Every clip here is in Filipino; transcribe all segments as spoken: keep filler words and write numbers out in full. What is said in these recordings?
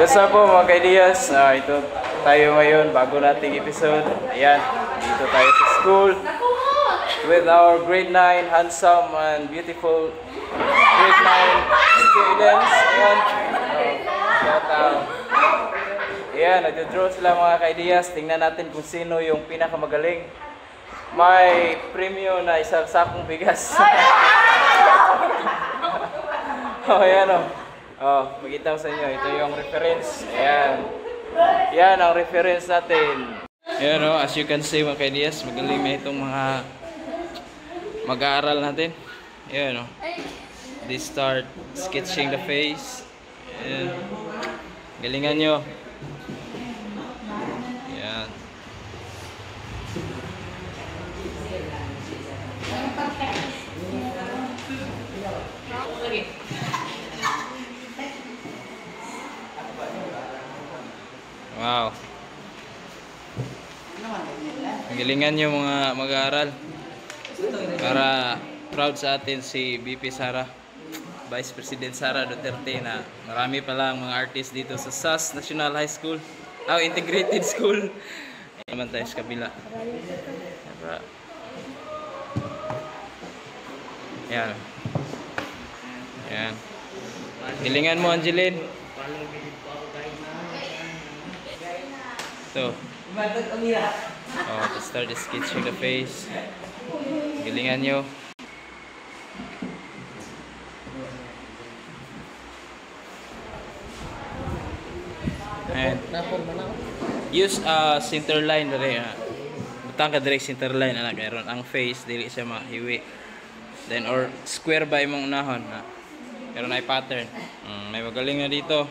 What's up po mga kaidiyas? Uh, ito tayo ngayon, bago nating episode. Ayan, dito tayo sa school with our grade nine handsome and beautiful grade nine students. Ayan, uh, shout out. Ayan, nagdodraw sila mga kaidiyas. Tingnan natin kung sino yung pinakamagaling. May premyo na isang sakong bigas. Oh, ayan o. Oh, magkita ko sa inyo. Ito yung reference. Ayan. Yan ang reference natin. Ayan o, as you can see mga kaidiyas, magaling na itong mga mag-aaral natin. Ayan o. They start sketching the face. Ayan. Galingan nyo. Ayan. Wow. Galingan nyo mga mag-aaral. Para proud sa atin si B P Sara, Vice President Sara Duterte, na marami pa lang mga artist dito sa S A S National High School. Oh, Integrated School. Naman tayo sa kabila. Yan. Yan. Galingan mo, Angeline. So, oh, to start the sketching the face. Galingan nyo. And use a uh, center line dali. Uh, butang ka direct center line anak, mayroon ang face dili siya mahiwi. Then or square ba imong unahon na. Meron ay pattern. Mm, may magaling na dito.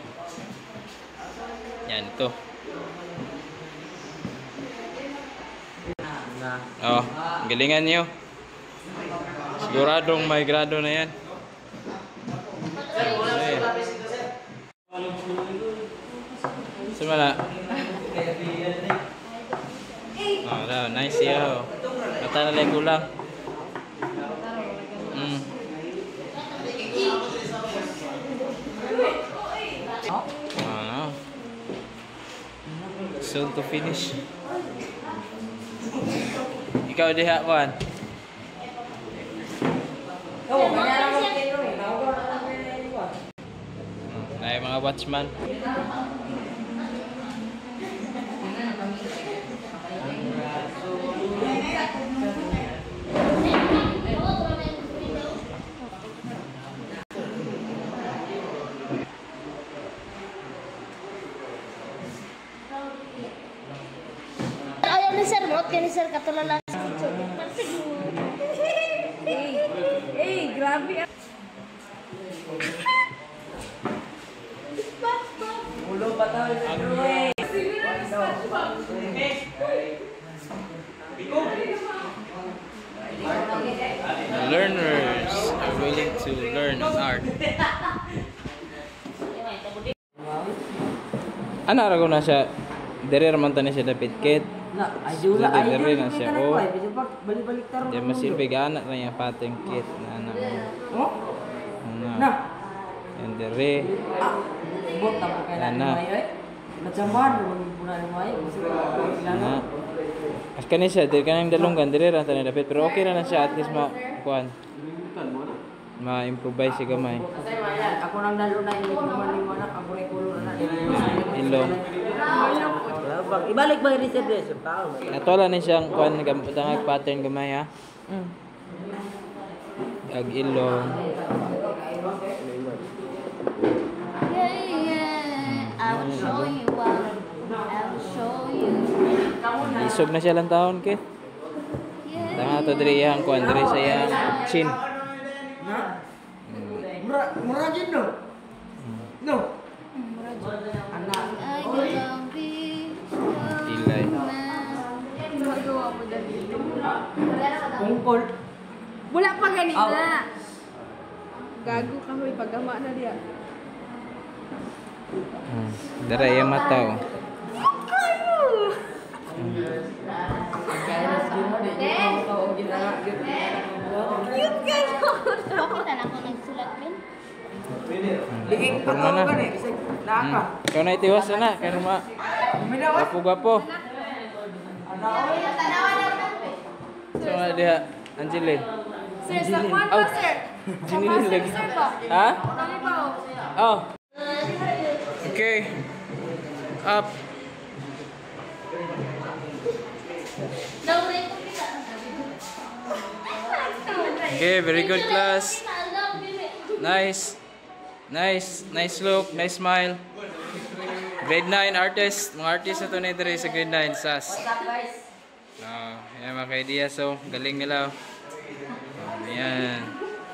Yan ito. Oh, galingan niyo. Siguradong may grado na yan. Sumala. Oh, daw, nice yo. Mata na lang kulang. Mm. Oh, no. Soon to finish. Ikaw diha kuan. Oh, ay mga watchman. Ayaw ni sir, mo kani sir katulala. Grabe. Ulo pa tayo sa drawing. Learners are willing to learn an art. Ano ra ko na siya? Dere man tani siya dapat kit. Na, ayula ay dere na siya. Oh. Balik-balik taro. Di masilbi gana na yung pateng kit na anak. Oh? Ano? Na. Yan dere. Ah, bot na po kailan Ana. mo ay. Macamban mo muna mo ay. Na. As kani siya, dere kanang dalunggan dere ra tani dapat, pero okay ra na siya, at least ma kuan. Ma-improvise si gamay. Ako nang dalo na ini mo na ako ni kulo na. Ilong. Ibalik ba reserve reserve tao? Natola ni siyang kuan gamutang pattern gamay ha. Mm. Ag ilong. Yeah, yeah. I will show you what. I will show you. Isog na siya lang taon kit. Tanga to diri yang kuan diri sa yang chin. Na? Mura mura jud no. No. Anak. I love you. Ilay. Kungkol. Wala pa ganina. Gago ka hoy pagama na diya. Hmm. Dara yung mata oh. Cute kayo. Bakit na ako nagsulat din? Liging Purma na. ako kan eh. Na Naka. Ikaw na itiwas na, kaya naman. Uminaw. Gapo-gapo. So nga diha, Angeline. Sir, sa kwan Au. ba, sir? Sa Jinilin pasok, lagi. sir ba? Ha? Kami ba, oh? Oh. Okay. Up. Okay, very good class. Nice. Nice. Nice look. Nice smile. Grade nine artist. Mga artist na ito na ito sa grade nine. S A S. Oh, yan mga ka-idea. So, galing nila. Oh, ayan.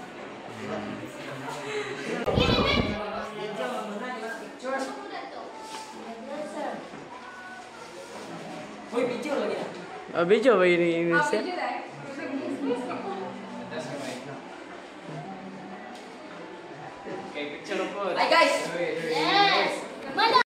Uy, video lagi na. Oh, video ba yun yung Ah, set? video na. Okay, picture po. Hi guys!